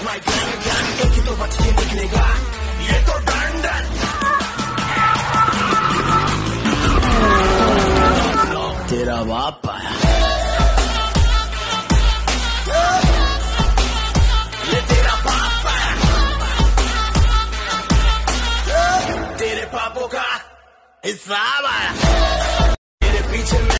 My gang एक ही तो बच के निकलेगा ये तो डंडन। तेरा बाप आया, ये तेरा बाप आया, तेरे पापों का हिसाब आया।